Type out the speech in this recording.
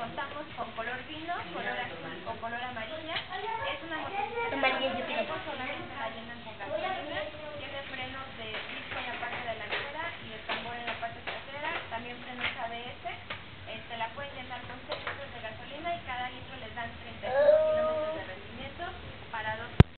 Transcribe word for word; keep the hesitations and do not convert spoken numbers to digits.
contamos con color vino, color azul o color amarilla. Es una motocicleta Amarilla, yo que quiero. solamente la llenan con gasolina.